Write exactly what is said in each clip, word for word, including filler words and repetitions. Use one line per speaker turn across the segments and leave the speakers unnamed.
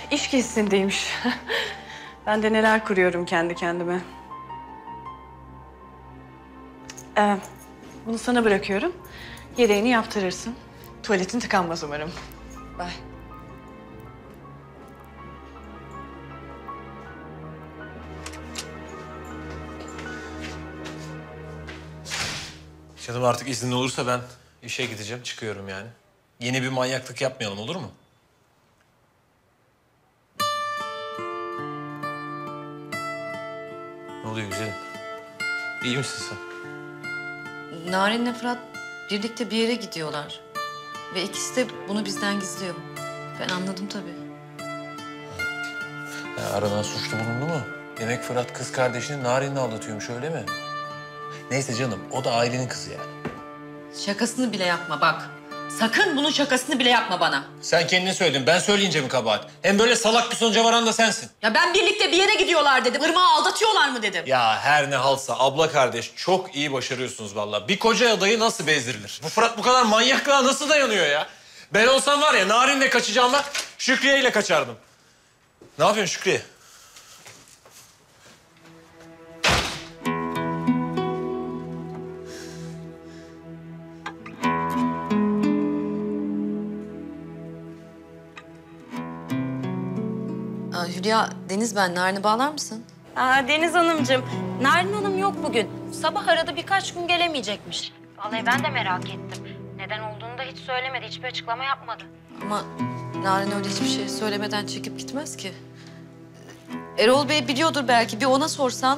İş gezisindeymiş. Ben de neler kuruyorum kendi kendime. Ee, bunu sana bırakıyorum. Yedeğini yaptırırsın. Tuvaletin tıkanmaz umarım. Bye.
Canım artık iznin olursa ben işe gideceğim, çıkıyorum yani. Yeni bir manyaklık yapmayalım, olur mu? Ne oluyor güzelim? İyi misin sen?
Narin'le Fırat birlikte bir yere gidiyorlar. Ve ikisi de bunu bizden gizliyor. Ben anladım tabii.
Ya aranan suçlu bulundu mu? Demek Fırat kız kardeşini Narin'le aldatıyormuş, öyle mi? Neyse canım, o da ailenin kızı yani.
Şakasını bile yapma bak. Sakın bunun şakasını bile yapma bana.
Sen kendin söyledin, ben söyleyince mi kabahat? Hem böyle salak bir sonuca varan da sensin.
Ya ben birlikte bir yere gidiyorlar dedim. Irmak'ı aldatıyorlar mı dedim.
Ya her ne halsa abla kardeş çok iyi başarıyorsunuz vallahi. Bir koca adayı nasıl bezdirilir? Bu Fırat bu kadar manyaklığa nasıl dayanıyor ya? Ben olsam var ya Narin'le kaçacağıma Şükriye ile kaçardım. Ne yapıyorsun Şükriye?
Aa, Hülya, Deniz ben. Narin'i bağlar mısın?
Aa, Deniz Hanımcığım, Narin Hanım yok bugün. Sabah aradı, birkaç gün gelemeyecekmiş. Vallahi ben de merak ettim. Neden olduğunu da hiç söylemedi, hiçbir açıklama yapmadı.
Ama Narin öyle hiçbir şey söylemeden çekip gitmez ki. Erol Bey biliyordur belki. Bir ona sorsan.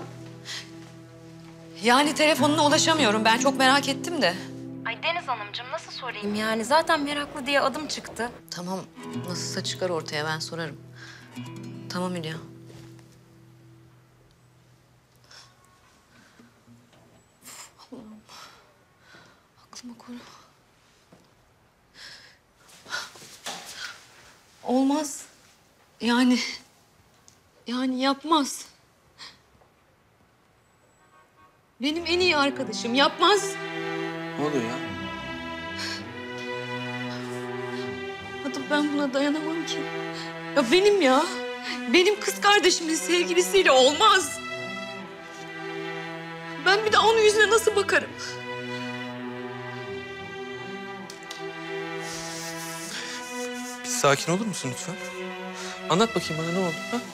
Yani telefonuna ulaşamıyorum. Ben çok merak ettim de.
Ay Deniz Hanımcığım nasıl sorayım yani? Zaten meraklı diye adım çıktı.
Tamam, nasılsa çıkar ortaya, ben sorarım. Tamam Hülya. Allah'ım. Aklıma koru. Olmaz. Yani... Yani yapmaz. Benim en iyi arkadaşım yapmaz.
Ne oluyor ya?
Adam ben buna dayanamam ki. Ya benim ya. Benim kız kardeşimin sevgilisiyle olmaz. Ben bir de onun yüzüne nasıl bakarım?
Bir sakin olur musun lütfen? Anlat bakayım bana ne oldu? Ha?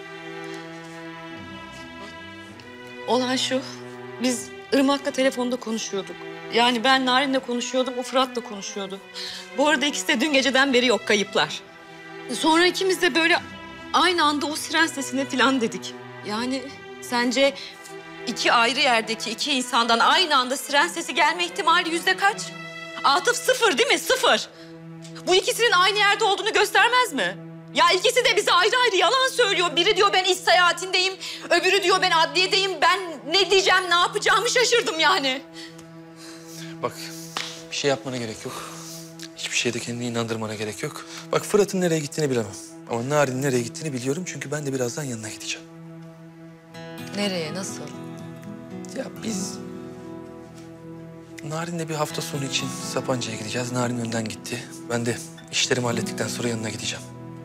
Olay şu. Biz Irmak'la telefonda konuşuyorduk. Yani ben Narin'le konuşuyordum, o Fırat'la konuşuyordu. Bu arada ikisi de dün geceden beri yok, kayıplar. Sonra ikimiz de böyle aynı anda o siren sesine falan dedik. Yani sence iki ayrı yerdeki iki insandan aynı anda siren sesi gelme ihtimali yüzde kaç? Atıf sıfır değil mi? Sıfır. Bu ikisinin aynı yerde olduğunu göstermez mi? Ya ikisi de bize ayrı ayrı yalan söylüyor. Biri diyor ben iş seyahatindeyim, öbürü diyor ben adliyedeyim. Ben ne diyeceğim, ne yapacağımı şaşırdım yani.
Bak bir şey yapmana gerek yok. Hiçbir şeyde kendini inandırmana gerek yok. Bak Fırat'ın nereye gittiğini bilemem. Ama Narin'in nereye gittiğini biliyorum çünkü ben de birazdan yanına gideceğim.
Nereye, nasıl?
Ya biz... Narin'le bir hafta sonu için Sapanca'ya gideceğiz. Narin önden gitti. Ben de işlerimi hallettikten sonra yanına gideceğim.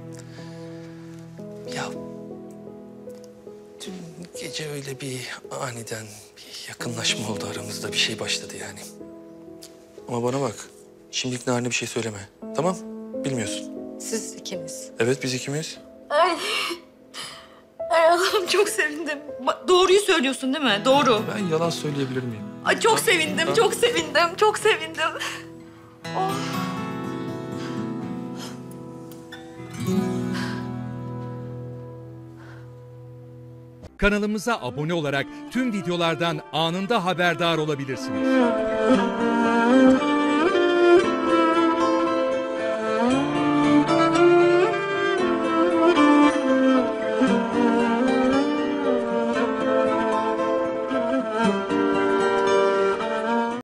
Ya... Dün gece öyle bir aniden bir yakınlaşma oldu aramızda. Bir şey başladı yani. Ama bana bak. Şimdilik Narin'e bir şey söyleme. Tamam? Bilmiyorsun.
Siz ikiniz.
Evet biz ikimiz.
Ay. Ay Allah'ım çok sevindim. Bak, doğruyu söylüyorsun değil mi? Doğru.
Ben yalan söyleyebilir miyim?
Ay çok sevindim,
Ha?
çok sevindim, çok sevindim. Oh.
Kanalımıza abone olarak tüm videolardan anında haberdar olabilirsiniz.